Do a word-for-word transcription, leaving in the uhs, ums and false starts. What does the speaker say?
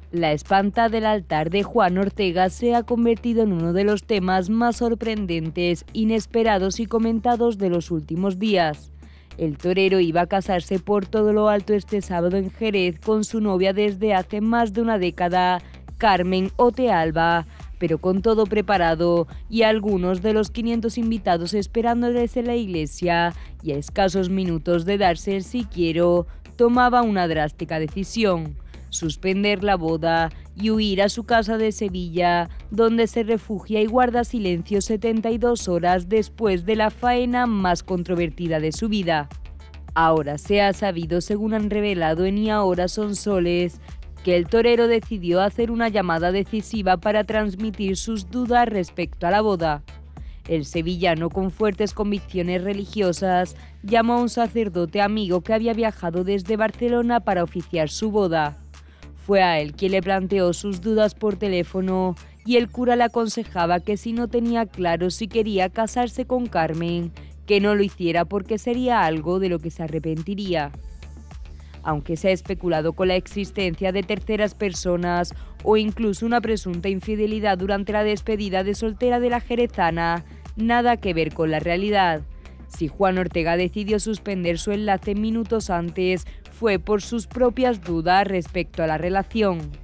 La espanta del altar de Juan Ortega se ha convertido en uno de los temas más sorprendentes, inesperados y comentados de los últimos días. El torero iba a casarse por todo lo alto este sábado en Jerez con su novia desde hace más de una década, Carmen Otealba, pero con todo preparado y algunos de los quinientos invitados esperando desde la iglesia y a escasos minutos de darse el sí quiero, tomaba una drástica decisión: suspender la boda y huir a su casa de Sevilla, donde se refugia y guarda silencio setenta y dos horas después de la faena más controvertida de su vida. Ahora se ha sabido, según han revelado en Y Ahora Son Soles, que el torero decidió hacer una llamada decisiva para transmitir sus dudas respecto a la boda. El sevillano, con fuertes convicciones religiosas, llamó a un sacerdote amigo que había viajado desde Barcelona para oficiar su boda. Fue a él quien le planteó sus dudas por teléfono y el cura le aconsejaba que si no tenía claro si quería casarse con Carmen, que no lo hiciera porque sería algo de lo que se arrepentiría. Aunque se ha especulado con la existencia de terceras personas o incluso una presunta infidelidad durante la despedida de soltera de la jerezana, nada que ver con la realidad. Si Juan Ortega decidió suspender su enlace minutos antes, fue por sus propias dudas respecto a la relación.